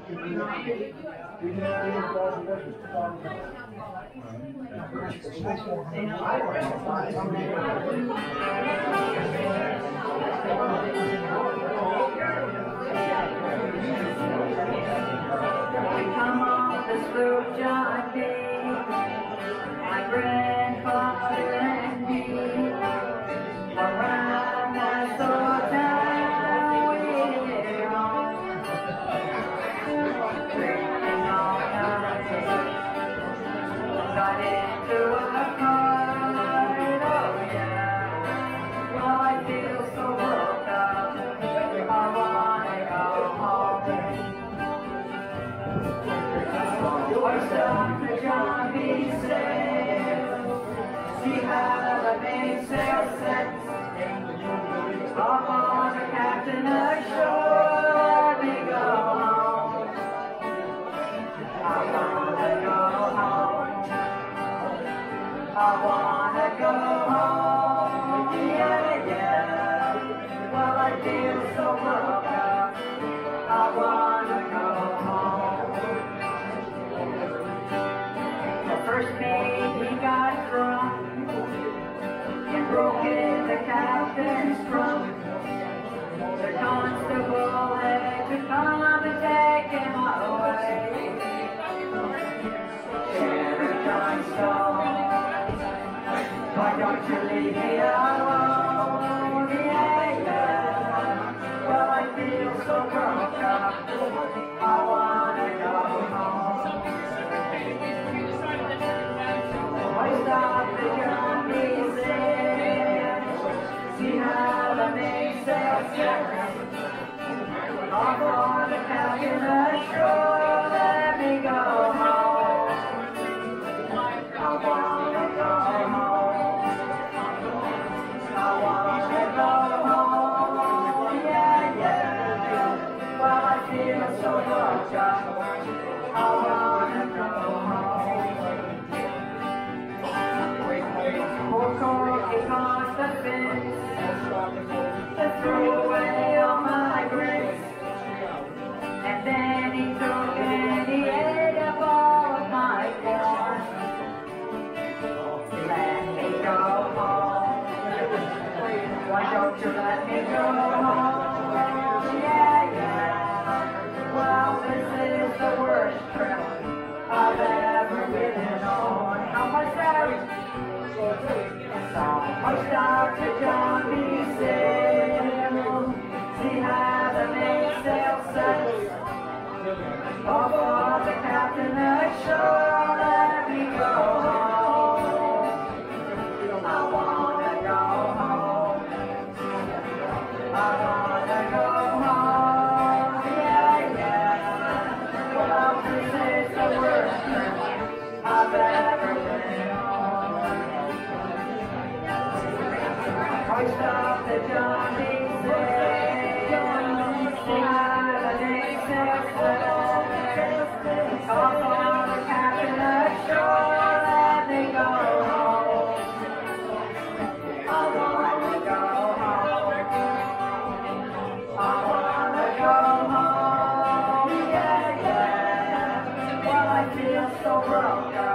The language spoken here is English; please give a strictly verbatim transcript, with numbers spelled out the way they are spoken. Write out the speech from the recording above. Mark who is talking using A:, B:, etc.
A: Come on, this little John B, my grandfather and me, around that old town we're on, drinking all night, got into a fight, oh yeah, well I feel so broke up, I wanna go home. I stopped at John B. sale, see how the mainsail sets, up on the captain ashore, let me go home. I wanna go home, I wanna go home, yeah, yeah, well I feel so broke up, I wanna go home. First mate, he got drunk and broke in the captain's trunk. The constable had to come and take him away. Sheriff Johnstone, why don't you leave me alone? Yeah, yeah, well I feel so broke up, I wanna go home. Stop the John B. sale, see how the mainsail sets, off on the captain ashore, let me go home. I wanna go home, I wanna go home, yeah, yeah, well I feel so broke up, I wanna go home. He caused the fence to throw away all my bricks, and then he took and he ate up all of my corn. Let me go home, why don't you let me go home? Yeah, yeah, well this is the worst trip I've ever been on. How much that? I stopped at John B. sale, see how the mainsail sets, off on the captain ashore, let me go home. I wanna go home, I wanna go home, yeah, yeah, well this is the worst trip I've ever been on. I stopped at John B. sale, see how the mainsail sets, off on the captain ashore, let me go home. I wanna go home, I wanna go home, yeah, yeah, well I feel so broke up.